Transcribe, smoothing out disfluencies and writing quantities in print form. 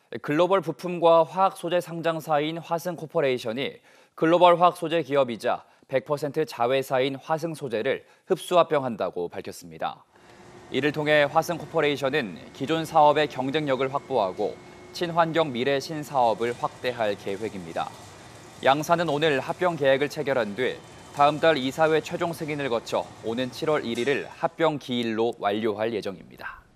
글로벌 부품과 화학 소재 상장사인 화승코퍼레이션이 글로벌 화학 소재 기업이자 100% 자회사인 화승 소재를 흡수합병한다고 밝혔습니다. 이를 통해 화승코퍼레이션은 기존 사업의 경쟁력을 확보하고 친환경 미래 신사업을 확대할 계획입니다. 양사는 오늘 합병 계획을 체결한 뒤 다음 달 이사회 최종 승인을 거쳐 오는 7월 1일을 합병 기일로 완료할 예정입니다.